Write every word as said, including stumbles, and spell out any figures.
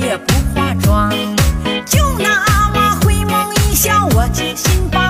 也不化妆，就那么回眸一笑，我决心把